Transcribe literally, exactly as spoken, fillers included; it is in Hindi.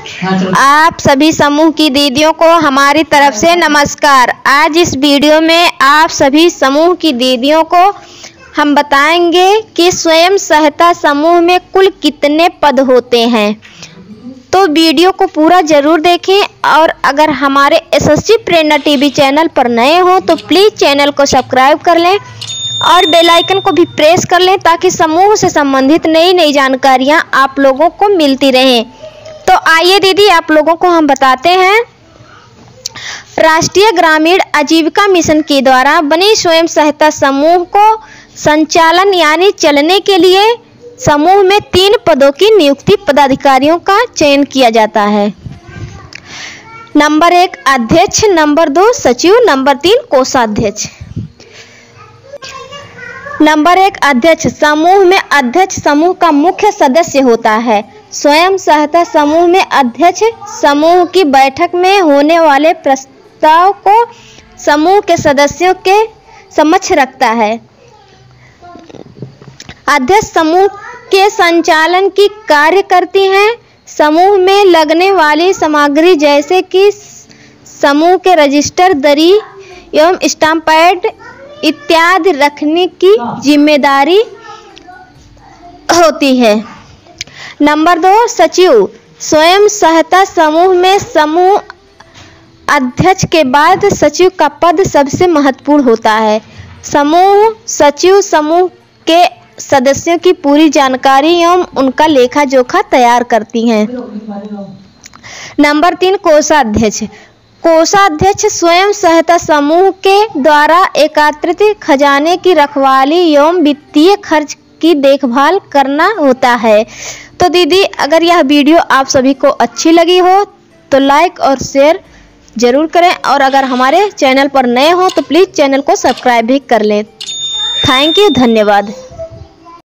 आप सभी समूह की दीदियों को हमारी तरफ से नमस्कार। आज इस वीडियो में आप सभी समूह की दीदियों को हम बताएंगे कि स्वयं सहायता समूह में कुल कितने पद होते हैं। तो वीडियो को पूरा जरूर देखें और अगर हमारे एसएससी प्रेरणा टीवी चैनल पर नए हो तो प्लीज़ चैनल को सब्सक्राइब कर लें और बेल आइकन को भी प्रेस कर लें ताकि समूह से संबंधित नई नई जानकारियां आप लोगों को मिलती रहें। तो आइए दीदी आप लोगों को हम बताते हैं। राष्ट्रीय ग्रामीण आजीविका मिशन के द्वारा बनी स्वयं सहायता समूह को संचालन यानी चलने के लिए समूह में तीन पदों की नियुक्ति पदाधिकारियों का चयन किया जाता है। नंबर एक अध्यक्ष, नंबर दो सचिव, नंबर तीन कोषाध्यक्ष। नंबर एक अध्यक्ष। समूह में अध्यक्ष समूह का मुख्य सदस्य होता है। स्वयं सहायता समूह में अध्यक्ष समूह की बैठक में होने वाले प्रस्ताव को समूह के सदस्यों के समक्ष रखता है। अध्यक्ष समूह के संचालन की कार्य करती हैं। समूह में लगने वाली सामग्री जैसे कि समूह के रजिस्टर, दरी एवं स्टाम्प पैड इत्यादि रखने की जिम्मेदारी होती है। नंबर दो सचिव। स्वयं सहायता समूह में समूह अध्यक्ष के बाद सचिव का पद सबसे महत्वपूर्ण होता है। समूह सचिव समूह के सदस्यों की पूरी जानकारी एवं उनका लेखा जोखा तैयार करती हैं। नंबर तीन कोषाध्यक्ष। कोषाध्यक्ष स्वयं सहायता समूह के द्वारा एकत्रित खजाने की रखवाली एवं वित्तीय खर्च की देखभाल करना होता है। तो दीदी अगर यह वीडियो आप सभी को अच्छी लगी हो तो लाइक और शेयर जरूर करें और अगर हमारे चैनल पर नए हो तो प्लीज़ चैनल को सब्सक्राइब भी कर लें। थैंक यू, धन्यवाद।